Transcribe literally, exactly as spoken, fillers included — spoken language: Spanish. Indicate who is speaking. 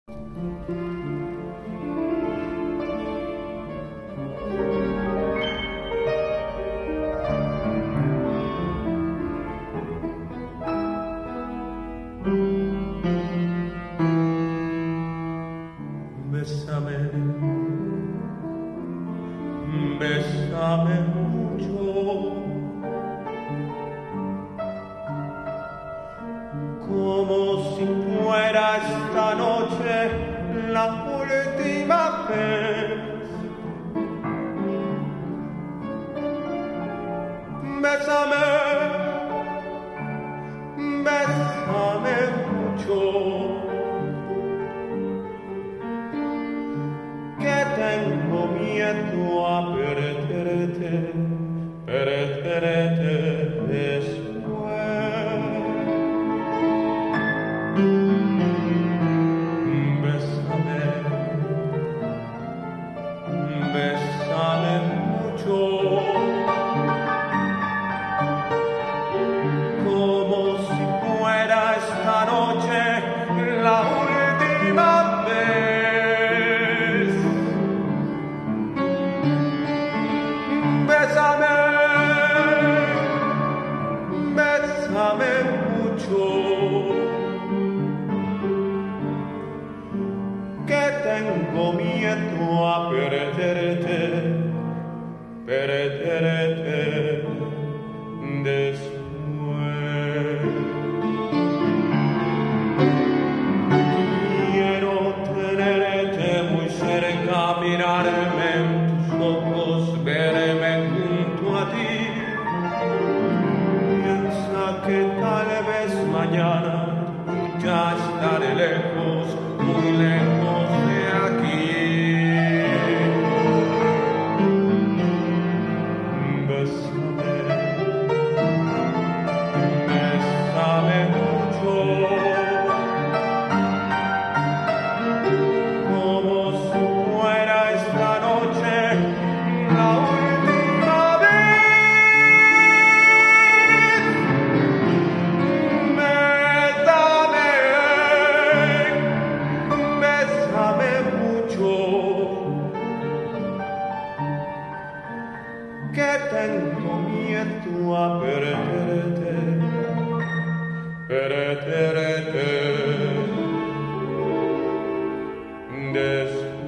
Speaker 1: Bésame, bésame mucho, como si fuera esta noche la última vez. Bésame, bésame mucho, que tengo miedo a perderte, perderte después. Bésame, bésame mucho, como si fuera esta noche la última vez. Bésame, bésame mucho, que tengo miedo a perderte, perderte después. Quiero tenerte muy cerca, mirarme en tus ojos, verme junto a ti. Piensa que tal vez mañana ya estaré lejos, muy lejos de aquí. Bésame, bésame mucho, como si fuera esta noche la última vez. Bésame, bésame mucho, que tengo miedo a perderte, perderte después.